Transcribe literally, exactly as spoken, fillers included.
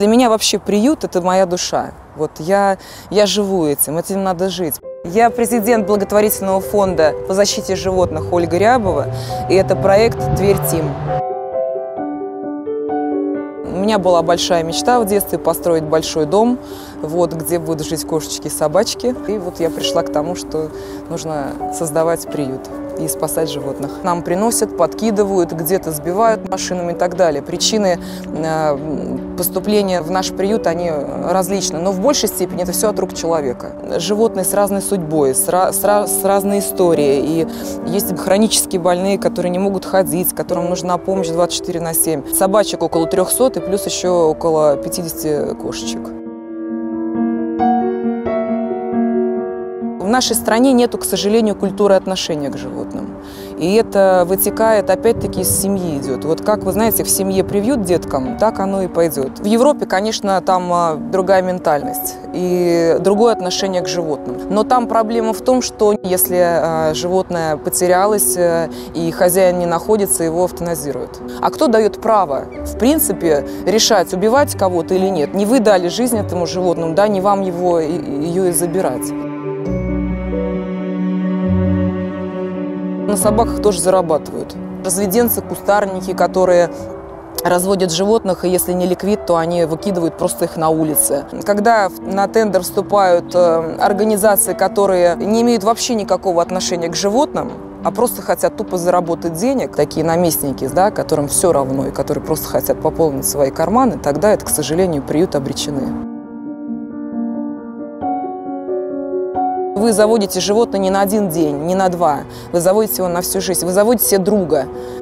Для меня вообще приют – это моя душа. Вот я, я живу этим, этим надо жить. Я президент благотворительного фонда по защите животных Ольга Рябова, и это проект «Тверь Тим». У меня была большая мечта в детстве построить большой дом, вот, где будут жить кошечки и собачки. И вот я пришла к тому, что нужно создавать приют и спасать животных. Нам приносят, подкидывают, где-то сбивают машинами и так далее. Причины э, поступления в наш приют, они различны, но в большей степени это все от рук человека. Животные с разной судьбой, с, ra с, ra с разной историей. И есть хронические больные, которые не могут ходить, которым нужна помощь двадцать четыре на семь. Собачек около трёхсот и плюс еще около пятидесяти кошечек. В нашей стране нету, к сожалению, культуры отношения к животным. И это вытекает, опять-таки, из семьи идет. Вот как, вы знаете, в семье привьют деткам, так оно и пойдет. В Европе, конечно, там другая ментальность и другое отношение к животным. Но там проблема в том, что если животное потерялось и хозяин не находится, его эвтаназируют. А кто дает право, в принципе, решать, убивать кого-то или нет? Не вы дали жизнь этому животному, да, не вам его, ее и забирать. На собаках тоже зарабатывают. Разведенцы, кустарники, которые разводят животных, и если не ликвид, то они выкидывают просто их на улице. Когда на тендер вступают организации, которые не имеют вообще никакого отношения к животным, а просто хотят тупо заработать денег, такие наместники, да, которым все равно, и которые просто хотят пополнить свои карманы, тогда это, к сожалению, приюты обречены. Вы заводите животное не на один день, не на два. Вы заводите его на всю жизнь. Вы заводите себе друга.